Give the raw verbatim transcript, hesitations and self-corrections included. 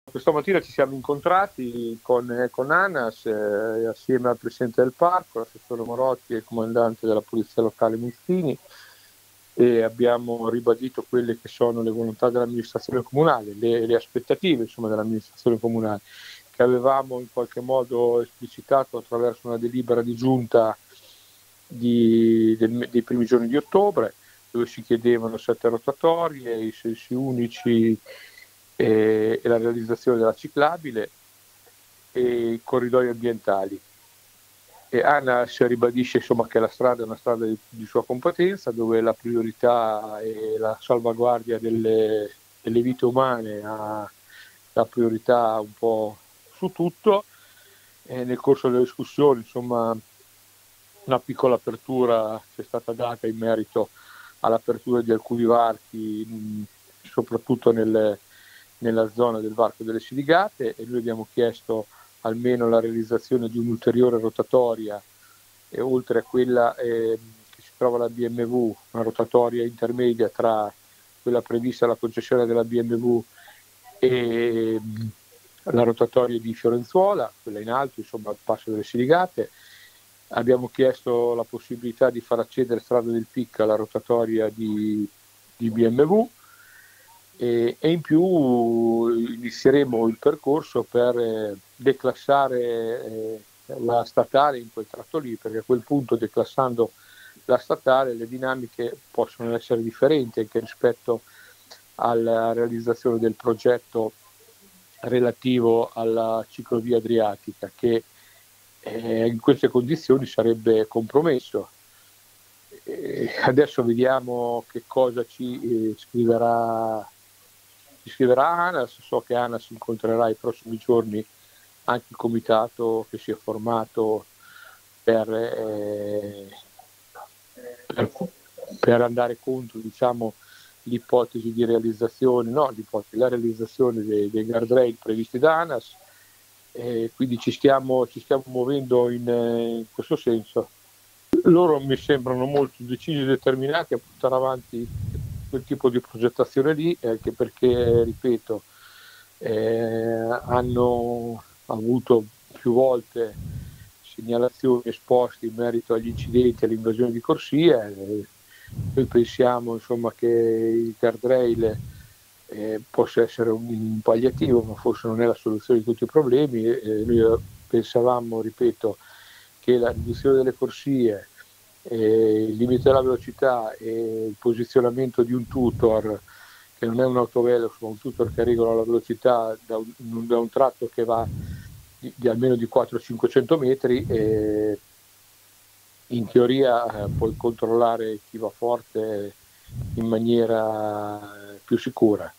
Questa mattina ci siamo incontrati con, eh, con ANAS, eh, assieme al Presidente del Parco, l'assessore Morotti e il Comandante della Polizia Locale Muzzini, e abbiamo ribadito quelle che sono le volontà dell'amministrazione comunale, le, le aspettative insomma, dell'amministrazione comunale, che avevamo in qualche modo esplicitato attraverso una delibera di giunta di, del, dei primi giorni di ottobre, dove si chiedevano sette rotatorie, i sensi unici e, e la realizzazione della ciclabile e i corridoi ambientali. E ANAS ribadisce insomma, che la strada è una strada di, di sua competenza, dove la priorità è la salvaguardia delle, delle vite umane, ha la priorità un po' su tutto. E nel corso delle discussioni insomma, una piccola apertura ci è stata data in merito all'apertura di alcuni varchi, mh, soprattutto nel, nella zona del varco delle Siligate, e noi abbiamo chiesto almeno la realizzazione di un'ulteriore rotatoria, e oltre a quella eh, che si trova alla B M W, una rotatoria intermedia tra quella prevista alla concessione della B M W e mh, la rotatoria di Fiorenzuola, quella in alto, insomma, al passo delle Siligate. Abbiamo chiesto la possibilità di far accedere Strada del Pic alla rotatoria di, di B M W e, e in più inizieremo il percorso per eh, declassare eh, la statale in quel tratto lì, perché a quel punto, declassando la statale, le dinamiche possono essere differenti anche rispetto alla realizzazione del progetto relativo alla ciclovia adriatica, che eh, in queste condizioni sarebbe compromesso. Eh, adesso vediamo che cosa ci eh, scriverà, ci scriverà ANAS. So che ANAS incontrerà i prossimi giorni anche il comitato che si è formato per, eh, per, per andare contro, diciamo, l'ipotesi di realizzazione, no, l'ipotesi, la realizzazione dei, dei guardrail previsti da ANAS. E quindi ci stiamo, ci stiamo muovendo in, in questo senso. Loro mi sembrano molto decisi e determinati a portare avanti quel tipo di progettazione lì, anche perché, ripeto, eh, hanno avuto più volte segnalazioni esposte in merito agli incidenti e all'invasione di corsie. Eh, noi pensiamo insomma, che il guardrail eh, possa essere un, un palliativo, ma forse non è la soluzione di tutti i problemi. Eh, noi pensavamo, ripeto, che la riduzione delle corsie, eh, il limite della velocità e il posizionamento di un tutor, che non è un autovelox ma un tutor che regola la velocità da un, da un tratto che va di, di almeno di quattrocento cinquecento metri, e in teoria eh, puoi controllare chi va forte in maniera più sicura.